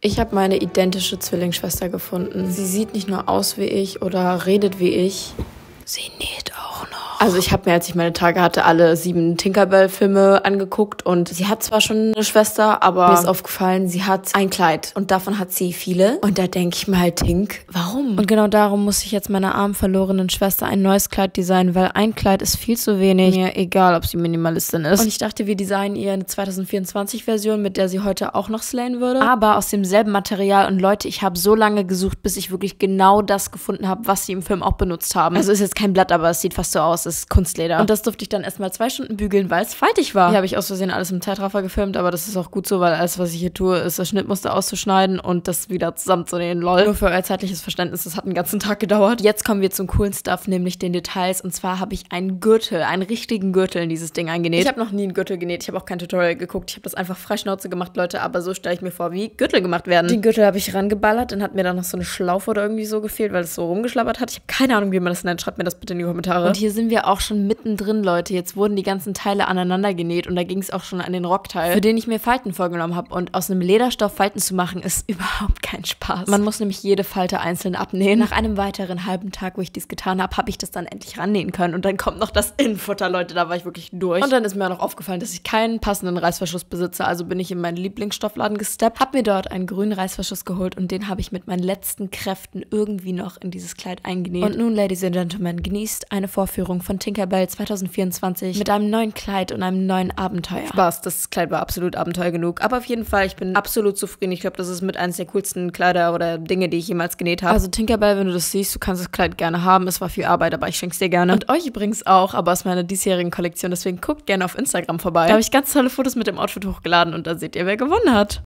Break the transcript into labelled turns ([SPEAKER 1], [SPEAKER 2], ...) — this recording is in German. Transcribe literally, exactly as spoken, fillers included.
[SPEAKER 1] Ich habe meine identische Zwillingsschwester gefunden. Sie sieht nicht nur aus wie ich oder redet wie ich. Sie näht auch noch. Also ich habe mir, als ich meine Tage hatte, alle sieben Tinkerbell-Filme angeguckt und sie hat zwar schon eine Schwester, aber mir ist aufgefallen, sie hat ein Kleid und davon hat sie viele. Und da denke ich mir halt, Tink, warum? Und genau darum muss ich jetzt meiner armen, verlorenen Schwester ein neues Kleid designen, weil ein Kleid ist viel zu wenig. Mir egal, ob sie Minimalistin ist. Und ich dachte, wir designen ihr eine zwanzig vierundzwanzig-Version, mit der sie heute auch noch slayen würde. Aber aus demselben Material. Und Leute, ich habe so lange gesucht, bis ich wirklich genau das gefunden habe, was sie im Film auch benutzt haben. Also ist jetzt kein Blatt, aber es sieht fast so aus. Es ist Kunstleder. Und das durfte ich dann erstmal zwei Stunden bügeln, weil es faltig war. Hier habe ich aus Versehen alles im Zeitraffer gefilmt, aber das ist auch gut so, weil alles, was ich hier tue, ist das Schnittmuster auszuschneiden und das wieder zusammenzunähen. Lol. Nur für euer zeitliches Verständnis, das hat einen ganzen Tag gedauert. Jetzt kommen wir zum coolen Stuff, nämlich den Details. Und zwar habe ich einen Gürtel, einen richtigen Gürtel in dieses Ding eingenäht. Ich habe noch nie einen Gürtel genäht. Ich habe auch kein Tutorial geguckt. Ich habe das einfach freischnauze gemacht, Leute. Aber so stelle ich mir vor, wie Gürtel gemacht werden. Den Gürtel habe ich rangeballert. Dann hat mir dann noch so eine Schlaufe oder irgendwie so gefehlt, weil es so rumgeschlabbert hat. Ich habe keine Ahnung, wie man das nennt. Schreibt mir das bitte in die Kommentare. Und hier sind wir auch schon mittendrin, Leute. Jetzt wurden die ganzen Teile aneinander genäht und da ging es auch schon an den Rockteil, für den ich mir Falten vorgenommen habe. Und aus einem Lederstoff Falten zu machen, ist überhaupt kein Spaß. Man muss nämlich jede Falte einzeln abnähen. Nach einem weiteren halben Tag, wo ich dies getan habe, habe ich das dann endlich rannähen können. Und dann kommt noch das Innenfutter, Leute. Da war ich wirklich durch. Und dann ist mir auch noch aufgefallen, dass ich keinen passenden Reißverschluss besitze. Also bin ich in meinen Lieblingsstoffladen gesteppt, habe mir dort einen grünen Reißverschluss geholt und den habe ich mit meinen letzten Kräften irgendwie noch in dieses Kleid eingenäht. Und nun, Ladies and Gentlemen, genießt eine Vorführung von Tinkerbell zwanzig vierundzwanzig mit einem neuen Kleid und einem neuen Abenteuer. Spaß, das Kleid war absolut Abenteuer genug. Aber auf jeden Fall, ich bin absolut zufrieden. Ich glaube, das ist mit eines der coolsten Kleider oder Dinge, die ich jemals genäht habe. Also Tinkerbell, wenn du das siehst, du kannst das Kleid gerne haben. Es war viel Arbeit, aber ich schenke es dir gerne. Und euch übrigens auch, aber aus meiner diesjährigen Kollektion. Deswegen guckt gerne auf Instagram vorbei. Da habe ich ganz tolle Fotos mit dem Outfit hochgeladen und da seht ihr, wer gewonnen hat.